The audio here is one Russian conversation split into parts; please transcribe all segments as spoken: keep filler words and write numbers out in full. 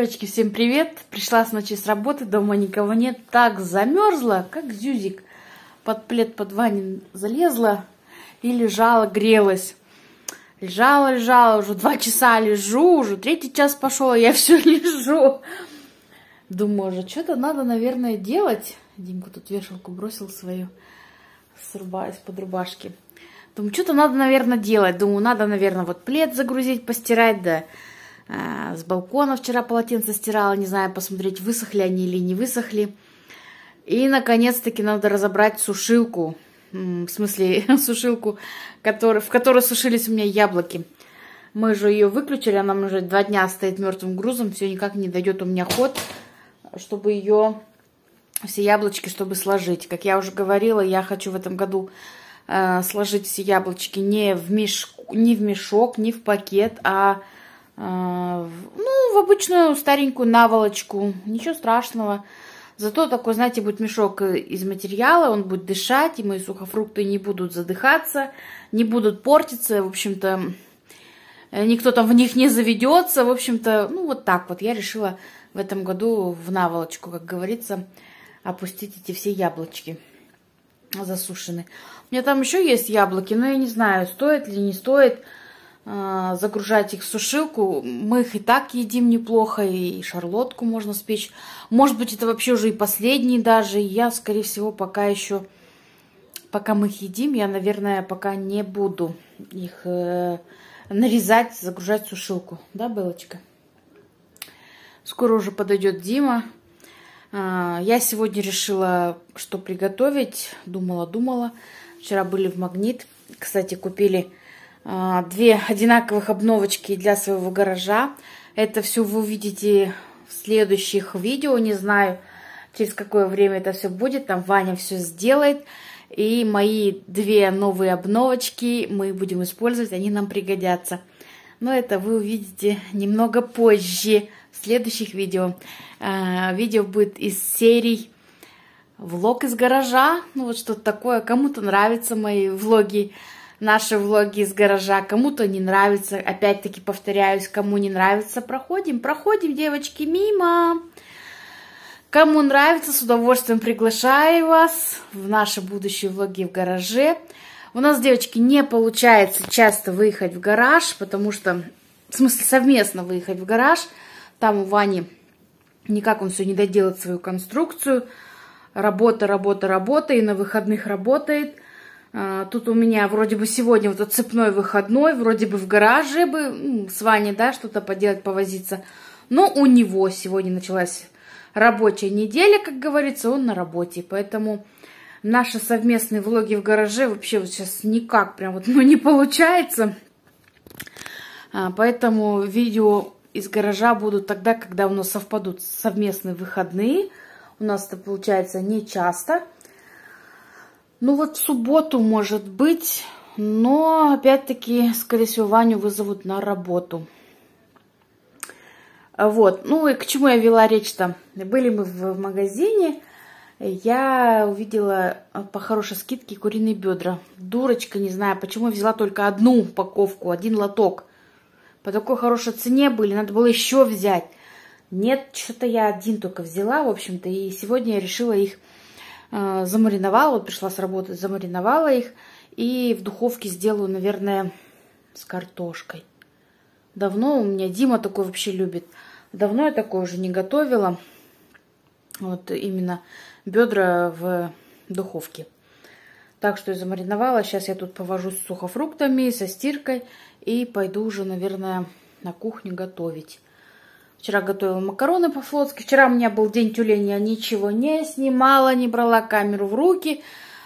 Девочки, всем привет! Пришла с ночи с работы, дома никого нет. Так замерзла, как зюзик. Под плед под ванин залезла и лежала, грелась. Лежала, лежала, уже два часа лежу, уже третий час пошел, а я все лежу. Думаю, уже что-то надо, наверное, делать. Димка тут вешалку бросил свою с руба... из-под рубашки. Думаю, что-то надо, наверное, делать. Думаю, надо, наверное, вот плед загрузить, постирать, да. А, с балкона вчера полотенце стирала, не знаю, посмотреть, высохли они или не высохли. И, наконец-таки, надо разобрать сушилку. В смысле, сушилку, который, в которой сушились у меня яблоки. Мы же ее выключили, она уже два дня стоит мертвым грузом, все никак не дойдет у меня ход, чтобы ее, все яблочки, чтобы сложить. Как я уже говорила, я хочу в этом году э, сложить все яблочки не в, меш... не в мешок, не в пакет, а э, в... ну, в обычную старенькую наволочку. Ничего страшного. Зато такой, знаете, будет мешок из материала, он будет дышать, и мои сухофрукты не будут задыхаться, не будут портиться, в общем-то, никто там в них не заведется, в общем-то, ну вот так вот. Я решила в этом году в наволочку, как говорится, опустить эти все яблочки засушенные. У меня там еще есть яблоки, но я не знаю, стоит ли не стоит загружать их в сушилку. Мы их и так едим неплохо, и шарлотку можно спечь. Может быть, это вообще уже и последний даже. Я, скорее всего, пока еще, пока мы их едим, я, наверное, пока не буду их э, нарезать, загружать в сушилку. Да, Белочка? Скоро уже подойдет Дима. А, я сегодня решила, что приготовить. Думала-думала. Вчера были в Магнит. Кстати, купили две одинаковых обновочки для своего гаража. Это все вы увидите в следующих видео. Не знаю, через какое время это все будет. Там Ваня все сделает. И мои две новые обновочки мы будем использовать. Они нам пригодятся. Но это вы увидите немного позже в следующих видео. Видео будет из серий влог из гаража. Ну вот что-то такое. Кому-то нравятся мои влоги. Наши влоги из гаража, кому-то не нравится, опять-таки повторяюсь, кому не нравится, проходим, проходим, девочки, мимо. Кому нравится, с удовольствием приглашаю вас в наши будущие влоги в гараже. У нас, девочки, не получается часто выехать в гараж, потому что, в смысле, совместно выехать в гараж. Там у Вани никак он все не доделает свою конструкцию. Работа, работа, работа, и на выходных работает. Тут у меня вроде бы сегодня вот цепной выходной, вроде бы в гараже бы ну, с Ваней, да, что-то поделать, повозиться. Но у него сегодня началась рабочая неделя, как говорится, он на работе. Поэтому наши совместные влоги в гараже вообще вот сейчас никак прям вот ну, не получается. Поэтому видео из гаража будут тогда, когда у нас совпадут совместные выходные. У нас это получается не часто. Ну вот в субботу может быть, но опять-таки, скорее всего, Ваню вызовут на работу. Вот, ну и к чему я вела речь-то? Были мы в магазине, я увидела по хорошей скидке куриные бедра. Дурочка, не знаю, почему я взяла только одну упаковку, один лоток. По такой хорошей цене были, надо было еще взять. Нет, что-то я один только взяла, в общем-то, и сегодня я решила их замариновала, вот пришла с работы, замариновала их и в духовке сделаю, наверное, с картошкой. Давно у меня Дима такой вообще любит. Давно я такое уже не готовила. Вот именно бедра в духовке. Так что я замариновала. Сейчас я тут повожусь с сухофруктами, со стиркой и пойду уже, наверное, на кухню готовить. Вчера готовила макароны по-флотски. Вчера у меня был день тюленя, я ничего не снимала, не брала камеру в руки.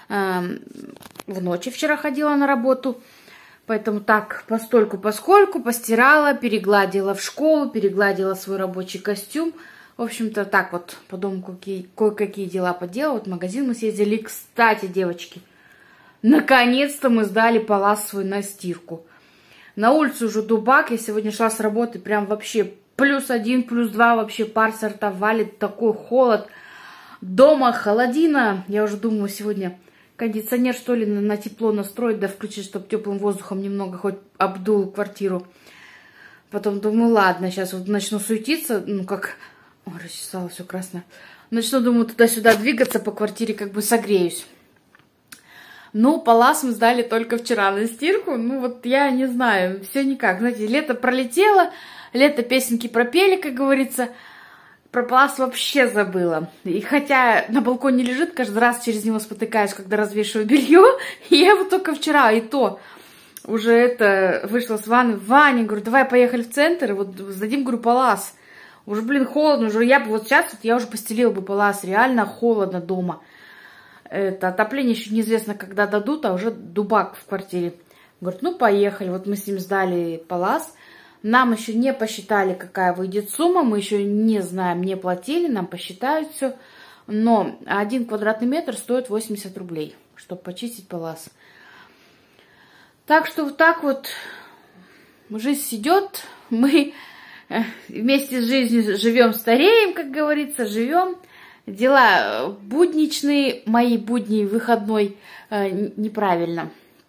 В ночи вчера ходила на работу. Поэтому так, постольку-поскольку постирала, перегладила в школу, перегладила свой рабочий костюм. В общем-то, так вот по дому кое-какие дела поделала. Вот в магазин мы съездили. Кстати, девочки, наконец-то мы сдали палас свой на стирку. На улице уже дубак. Я сегодня шла с работы, прям вообще... Плюс один, плюс два, вообще пар со рта валит, такой холод. Дома холодина. Я уже думаю сегодня кондиционер, что ли, на, на тепло настроить, да включить, чтобы теплым воздухом немного хоть обдул квартиру. Потом думаю, ладно, сейчас вот начну суетиться, ну как... Ой, расчесала, все красное. Начну, думаю, туда-сюда двигаться по квартире, как бы согреюсь. Ну, палас мы сдали только вчера на стирку. Ну, вот я не знаю, все никак. Знаете, лето пролетело, лето песенки пропели, как говорится. Про палас вообще забыла. И хотя на балконе лежит, каждый раз через него спотыкаюсь, когда развешиваю белье. И я вот только вчера, и то уже это вышла с ванны. Ваня, говорю, давай поехали в центр, вот сдадим, говорю, палас. Уже, блин, холодно, уже я бы вот сейчас, вот я уже постелила бы палас, реально холодно дома. Это отопление еще неизвестно, когда дадут, а уже дубак в квартире. Говорит, ну поехали, вот мы с ним сдали палас. Нам еще не посчитали, какая выйдет сумма, мы еще не знаем, не платили, нам посчитают все. Но один квадратный метр стоит восемьдесят рублей, чтобы почистить палас. Так что вот так вот жизнь идет, мы... Вместе с жизнью живем, стареем, как говорится, живем. Дела будничные, мои будни выходной э, неправильно.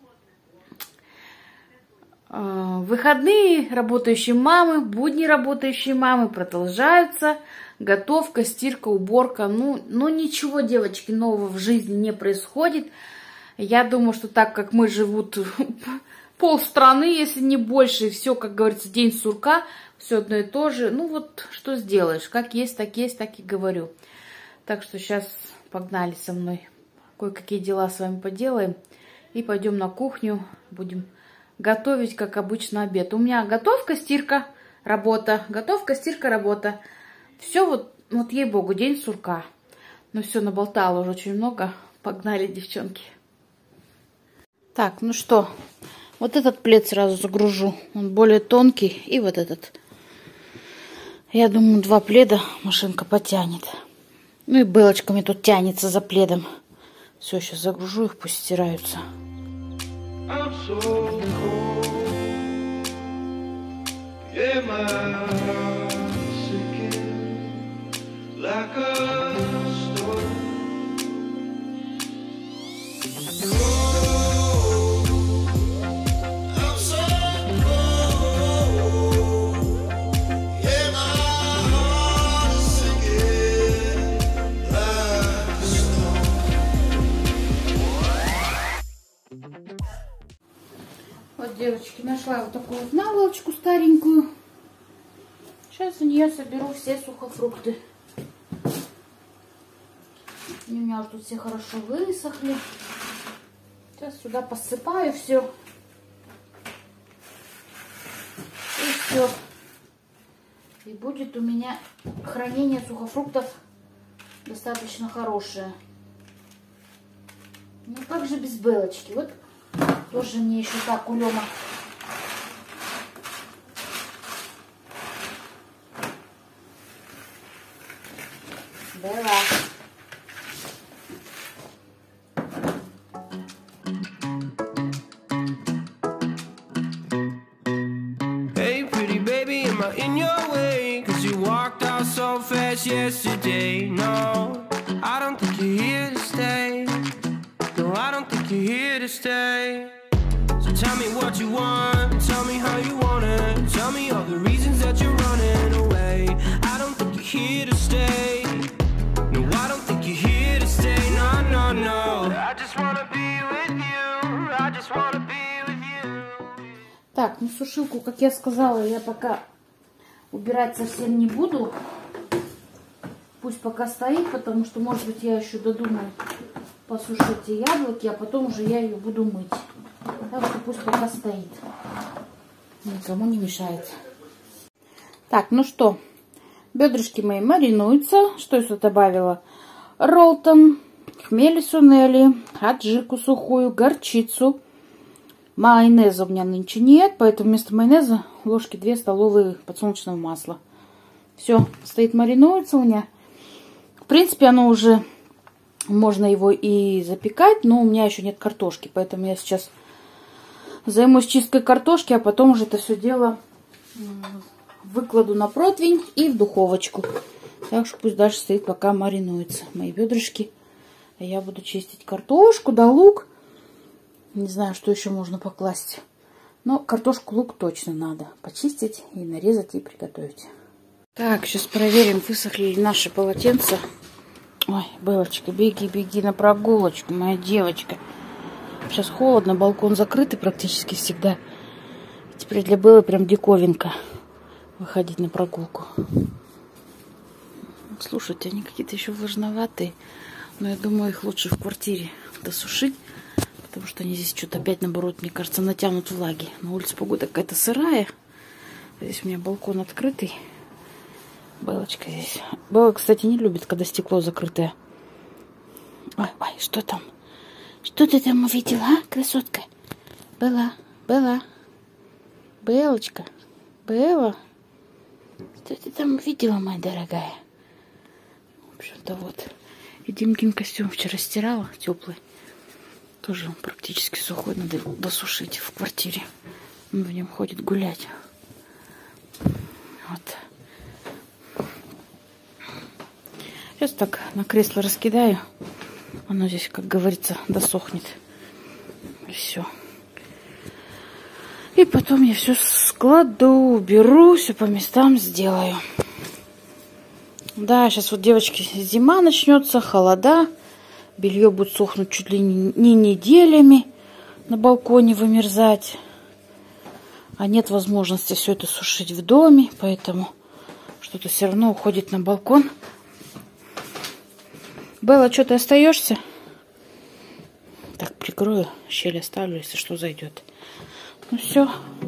Э, выходные работающие мамы, будни работающие мамы продолжаются. Готовка, стирка, уборка. Ну, ну ничего, девочки, нового в жизни не происходит. Я думаю, что так как мы живут полстраны, если не больше, все, как говорится, день сурка. Все одно и то же. Ну вот, что сделаешь? Как есть, так есть, так и говорю. Так что сейчас погнали со мной. Кое-какие дела с вами поделаем. И пойдем на кухню. Будем готовить, как обычно, обед. У меня готовка, стирка, работа. Готовка, стирка, работа. Все вот, вот ей-богу, день сурка. Ну все, наболтала уже очень много. Погнали, девчонки. Так, ну что, вот этот плед сразу загружу. Он более тонкий. И вот этот. Я думаю, два пледа машинка потянет. Ну и Белочками тут тянется за пледом. Все, сейчас загружу их, пусть стираются. Вот, девочки, нашла вот такую вот наволочку старенькую. Сейчас у нее соберу все сухофрукты. Они у меня уже тут все хорошо высохли. Сейчас сюда посыпаю все. И все. И будет у меня хранение сухофруктов достаточно хорошее. Ну как же без Белочки? Вот тоже мне еще так улема. Белла. Hey pretty baby, am I in your way? Cause you walked out so fast yesterday. No, I don't think you're here to stay. No, I don't think you're here to stay. So tell me what you want, tell me how you want it. Tell me all the reasons that you're running away. I don't think you're here to stay. No, I don't think you're here to stay. No, no, no. I just wanna be with you. I just wanna be with you. Так, ну сушилку, как я сказала, я пока убирать совсем не буду. Пусть пока стоит, потому что, может быть, я еще додумаю посушить эти яблоки, а потом уже я ее буду мыть. Так что пусть пока стоит. Никому не мешает. Так, ну что, бедрышки мои маринуются. Что я сюда добавила? Ролтон, хмели сунели, аджику сухую, горчицу. Майонеза у меня нынче нет, поэтому вместо майонеза ложки две столовые подсолнечного масла. Все, стоит, маринуется у меня. В принципе, оно уже, можно его и запекать, но у меня еще нет картошки, поэтому я сейчас займусь чисткой картошки, а потом уже это все дело выкладу на противень и в духовочку. Так что пусть дальше стоит, пока маринуется мои бедрышки. А я буду чистить картошку, да лук. Не знаю, что еще можно покласть. Но картошку, лук точно надо почистить и нарезать и приготовить. Так, сейчас проверим, высохли ли наши полотенца. Ой, Белочка, беги, беги на прогулочку, моя девочка. Сейчас холодно, балкон закрытый практически всегда. Теперь для Беллы прям диковинка выходить на прогулку. Слушайте, они какие-то еще влажноватые. Но я думаю, их лучше в квартире досушить. Потому что они здесь что-то опять, наоборот, мне кажется, натянут влаги. На улице погода какая-то сырая. Здесь у меня балкон открытый. Белочка здесь. Белла, кстати, не любит, когда стекло закрытое. Ой, ой, что там? Что ты там увидела, а, красотка? Белла, Белла. Белочка. Белла. Что ты там увидела, моя дорогая? В общем-то, вот. И Димкин костюм вчера стирала, теплый. Тоже практически сухой, надо досушить в квартире. Он в нем ходит гулять. Вот. Сейчас так на кресло раскидаю. Оно здесь, как говорится, досохнет. И все. И потом я все складу, уберу, все по местам сделаю. Да, сейчас вот, девочки, зима начнется, холода. Белье будет сохнуть чуть ли не неделями, на балконе вымерзать. А нет возможности все это сушить в доме, поэтому что-то все равно уходит на балкон. Белла, что, ты остаешься? Так, прикрою, щель оставлю, если что, зайдет. Ну все.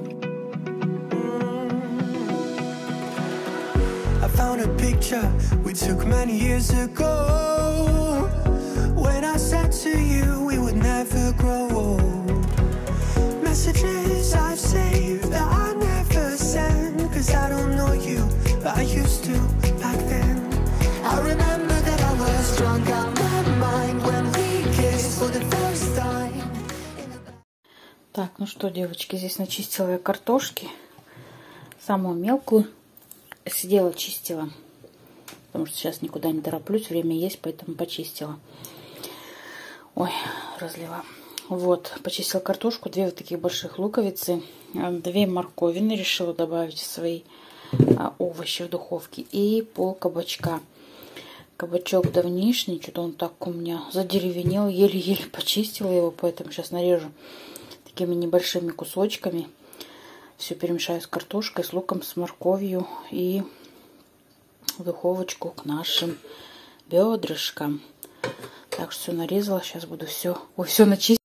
Found a picture we took many years ago. When I said to you we would never grow old. Messages I've saved that I never send, cause I don't know you, but I used to back then. I remember that I was drunk out my mind when we kissed for the first time. Так, ну что, девочки, здесь начистила я картошки. Самую мелкую. Сидела, чистила, потому что сейчас никуда не тороплюсь, время есть, поэтому почистила. Ой, разлила. Вот, почистила картошку, две вот таких больших луковицы, две морковины решила добавить в свои а, овощи в духовке и пол кабачка. Кабачок давнишний, что-то он так у меня задеревенел, еле-еле почистила его, поэтому сейчас нарежу такими небольшими кусочками. Все перемешаю с картошкой, с луком, с морковью и в духовочку к нашим бедрышкам. Так что все нарезала, сейчас буду все, ой, все начистить.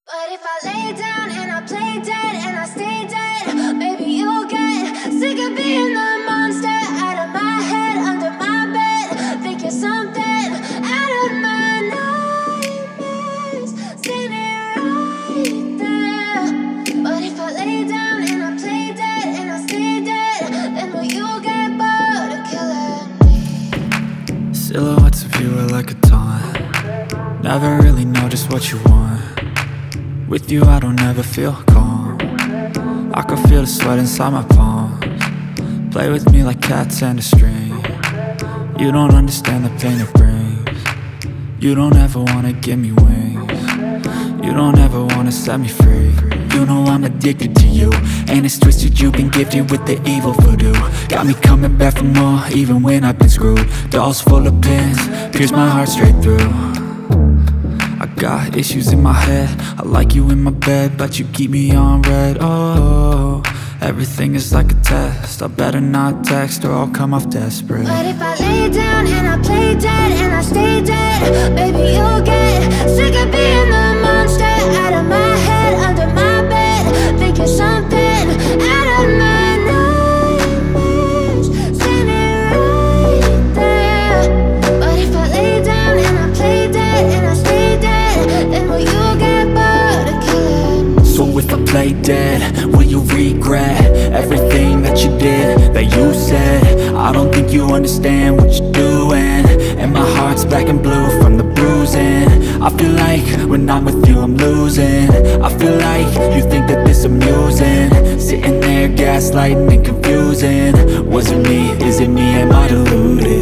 Silhouettes of you are like a taunt. Never really know just what you want. With you I don't ever feel calm. I can feel the sweat inside my palms. Play with me like cats and a string. You don't understand the pain it brings. You don't ever wanna give me wings. You don't ever wanna set me free. You know I'm addicted to you, and it's twisted, you've been gifted with the evil voodoo. Got me coming back for more, even when I've been screwed. Dolls full of pins, pierce my heart straight through. I got issues in my head, I like you in my bed, but you keep me on red. Oh, everything is like a test, I better not text or I'll come off desperate. But if I lay down and I play dead and I stay dead, baby you'll get sick of being the monster out of my head, under my bed, thinking something out of my nightmares, standing right there. But if I lay down and I play dead and I stay dead, then will you get bored of killing? So if I play dead, will you regret everything that you did, that you said? I don't think you understand what you're doing, and my heart's black and blue from the bruising. I feel like when I'm with you I'm losing. I feel like you think that this amusing, sitting there gaslighting and confusing. Was it me? Is it me? Am I deluded?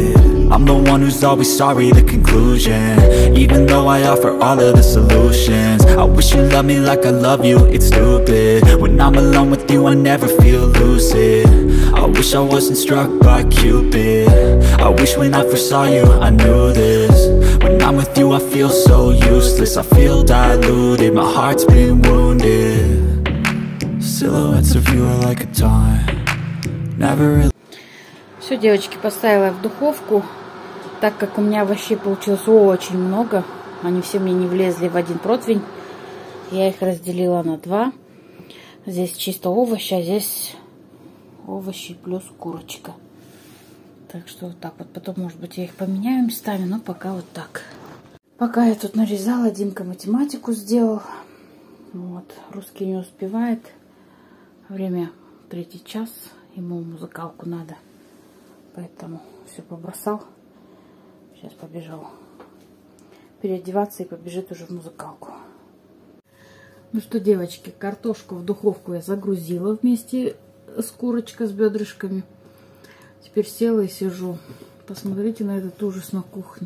I'm the one who's always sorry, the conclusion. Even though I offer all of the solutions, I wish you loved me like I love you, it's stupid. When I'm alone with you I never feel lucid. I wish I wasn't struck by Cupid. I wish when I first saw you I knew this. When I'm with you I feel so useless. I feel diluted, my heart's been wounded. Silhouettes of you are like a taunt. Never really. Все, девочки, поставила в духовку. Так как у меня вообще получилось очень много, они все мне не влезли в один противень, я их разделила на два. Здесь чисто овощи, а здесь овощи плюс курочка. Так что вот так вот. Потом, может быть, я их поменяю местами, но пока вот так. Пока я тут нарезала, Димка математику сделал. Вот. Русский не успевает. Время третий час, ему музыкалку надо. Поэтому все побросал. Сейчас побежал переодеваться и побежит уже в музыкалку. Ну что, девочки, картошку в духовку я загрузила вместе с курочкой, с бедрышками. Теперь села и сижу. Посмотрите на этот ужас на кухне.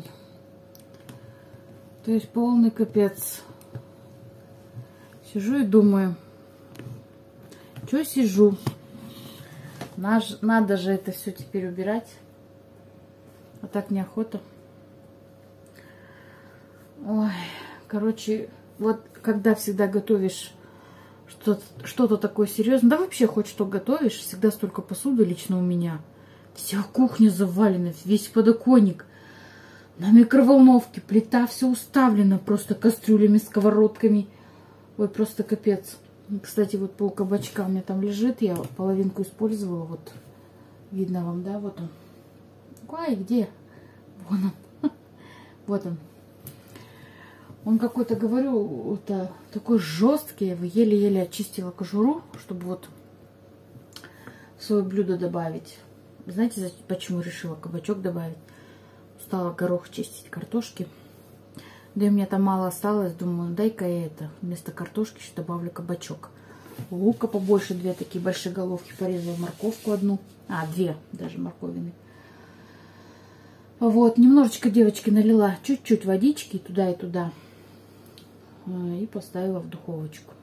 То есть полный капец. Сижу и думаю, что сижу? Надо же это все теперь убирать. А так неохота. Ой, короче, вот когда всегда готовишь что-то что-то такое серьезное, да вообще хоть что готовишь, всегда столько посуды лично у меня. Вся кухня завалена, весь подоконник. На микроволновке плита все уставлена просто кастрюлями, сковородками. Ой, просто капец. Кстати, вот пол кабачка у меня там лежит, я половинку использовала, вот видно вам, да, вот он. Ой, где? Вон он. Вот он. Он какой-то, говорю, это такой жесткий, я его еле-еле очистила кожуру, чтобы вот в свое блюдо добавить. Знаете, почему решила кабачок добавить? Стала горох чистить, картошки. Да и у меня там мало осталось, думаю, дай-ка я это, вместо картошки еще добавлю кабачок. Лука побольше, две такие большие головки порезала, морковку одну, а, две даже морковины. Вот, немножечко, девочки, налила чуть-чуть водички туда и туда. И поставила в духовочку.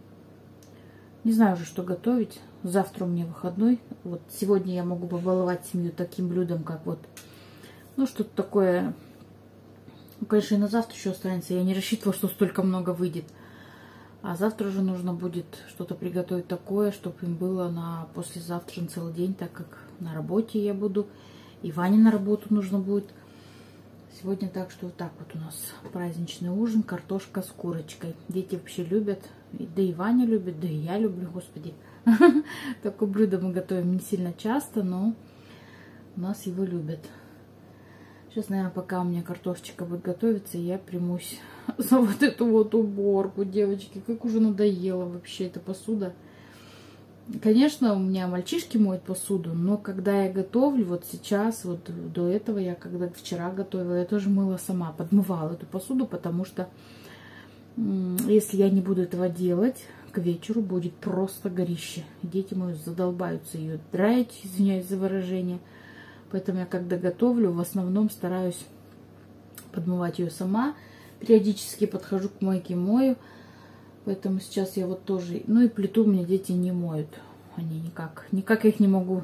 Не знаю уже, что готовить. Завтра у меня выходной. Вот сегодня я могу побаловать семью таким блюдом, как вот, ну, что-то такое. Ну, конечно, и на завтра еще останется. Я не рассчитывала, что столько много выйдет. А завтра уже нужно будет что-то приготовить такое, чтобы им было на послезавтра на целый день, так как на работе я буду. И Ване на работу нужно будет. Сегодня так, что вот так вот у нас праздничный ужин, картошка с курочкой. Дети вообще любят, да и Ваня любит, да и я люблю, господи. Такое блюдо мы готовим не сильно часто, но у нас его любят. Сейчас, наверное, пока у меня картошечка будет готовиться, я примусь за вот эту вот уборку, девочки. Как уже надоело вообще эта посуда. Конечно, у меня мальчишки моют посуду, но когда я готовлю, вот сейчас, вот до этого, я когда вчера готовила, я тоже мыла сама, подмывала эту посуду, потому что если я не буду этого делать, к вечеру будет просто горище. Дети мои задолбаются ее драить, извиняюсь за выражение. Поэтому я когда готовлю, в основном стараюсь подмывать ее сама. Периодически подхожу к мойке, мою. Поэтому сейчас я вот тоже... Ну и плиту у меня дети не моют. Они никак... Никак я их не могу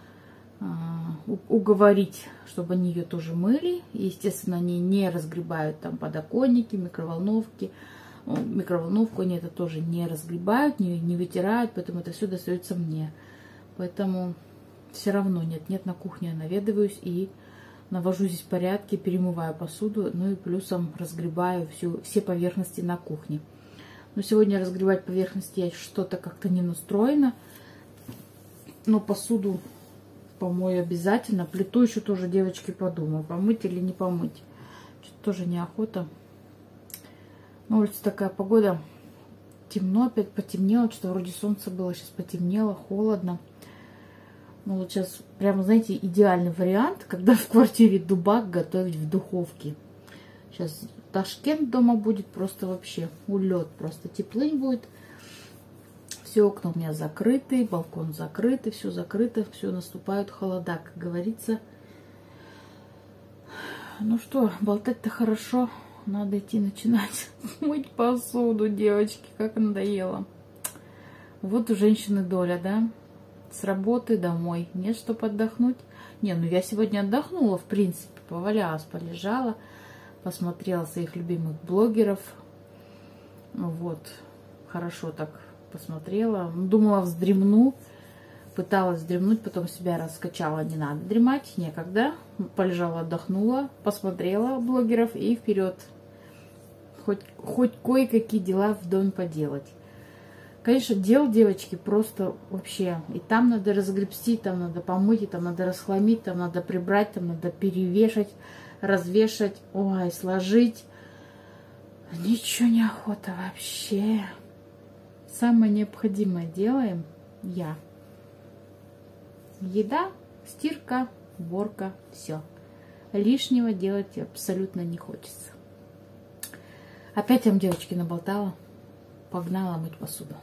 а, уговорить, чтобы они ее тоже мыли. И, естественно, они не разгребают там подоконники, микроволновки. Микроволновку они это тоже не разгребают, не, не вытирают. Поэтому это все достается мне. Поэтому все равно нет-нет, на кухне я наведываюсь и навожу здесь порядки, перемываю посуду. Ну и плюсом разгребаю всю, все поверхности на кухне. Но сегодня разгребать поверхности я что-то как-то не настроена. Но посуду помою обязательно. Плиту еще тоже, девочки, подумаю, помыть или не помыть. Что-то тоже неохота. На улице такая погода. Темно, опять потемнело. Что-то вроде солнца было, сейчас потемнело, холодно. Ну вот сейчас прямо, знаете, идеальный вариант, когда в квартире дубак готовить в духовке. Сейчас Ташкент дома будет просто вообще улет, просто теплынь будет. Все окна у меня закрыты, балкон закрытый, все закрыто, все наступают холода, как говорится. ну что, болтать-то хорошо. Надо идти начинать мыть посуду, девочки, как надоело. Вот у женщины доля, да? С работы домой. Нет, чтобы отдохнуть. Не, ну я сегодня отдохнула, в принципе. Повалялась, полежала. Посмотрела своих любимых блогеров. Вот. Хорошо так посмотрела. Думала, вздремну. Пыталась вздремнуть, потом себя раскачала. Не надо дремать, некогда. Полежала, отдохнула. Посмотрела блогеров и вперед. Хоть, хоть кое-какие дела в доме поделать. Конечно, дел, девочки, просто вообще. И там надо разгребсти, там надо помыть, и там надо расхламить, там надо прибрать, там надо перевешать, развешать, ой, сложить. Ничего не охота вообще. Самое необходимое делаем я. Еда, стирка, уборка, все. Лишнего делать абсолютно не хочется. Опять вам, девочки, наболтала. Погнала мыть посуду.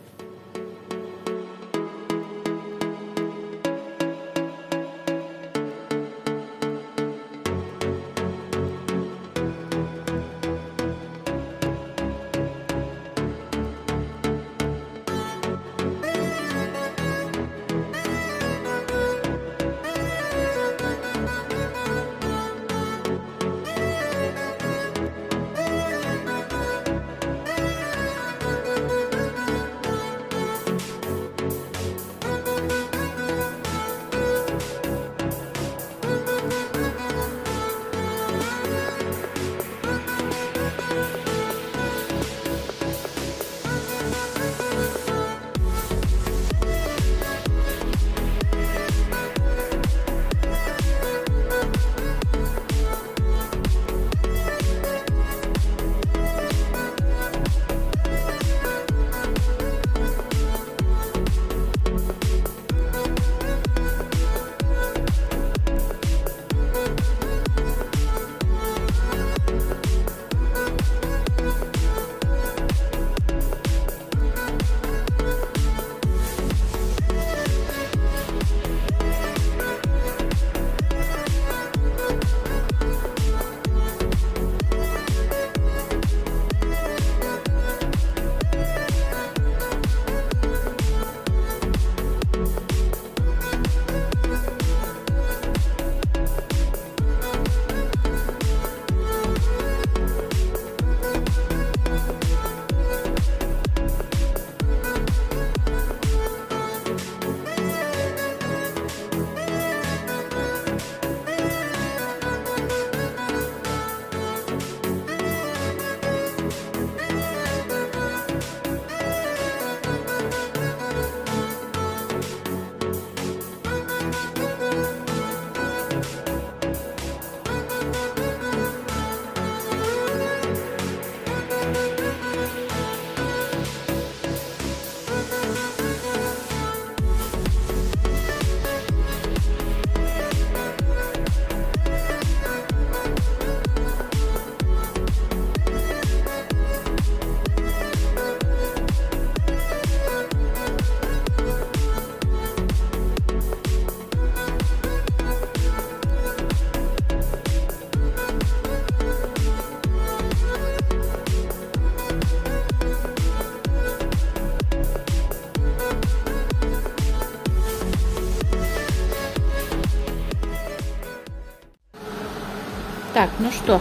Так, ну что,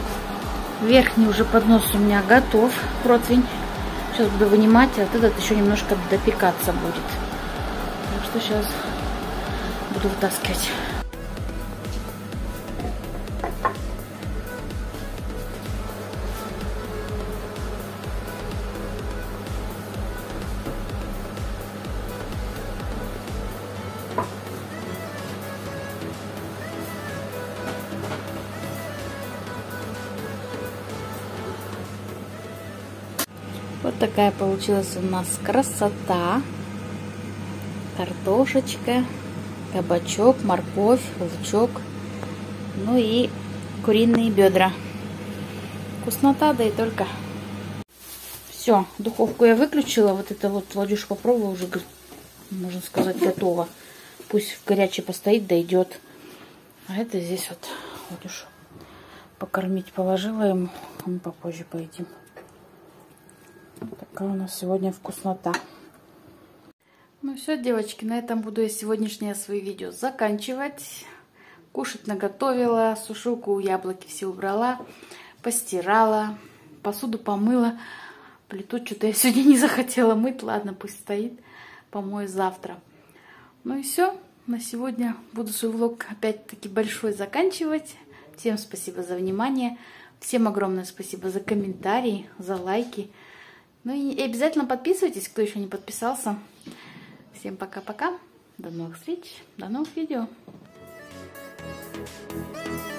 верхний уже поднос у меня готов, противень. Сейчас буду вынимать, а вот этот еще немножко допекаться будет. Так что сейчас буду вытаскивать. Вот такая получилась у нас красота. Картошечка, кабачок, морковь, лучок, ну и куриные бедра. Вкуснота, да и только. Все, духовку я выключила. Вот это вот Владюш попробовал уже, можно сказать, готово. Пусть в горячей постоит, дойдет. А это здесь вот Владюш покормить положила ему, а мы попозже поедим. Такая у нас сегодня вкуснота. Ну все, девочки, на этом буду я сегодняшнее свое видео заканчивать. Кушать наготовила, сушилку у яблоки все убрала, постирала, посуду помыла. Плиту что-то я сегодня не захотела мыть, ладно, пусть стоит, помою завтра. Ну и все, на сегодня буду свой влог опять-таки большой заканчивать. Всем спасибо за внимание, всем огромное спасибо за комментарии, за лайки. Ну и обязательно подписывайтесь, кто еще не подписался. Всем пока-пока, до новых встреч, до новых видео.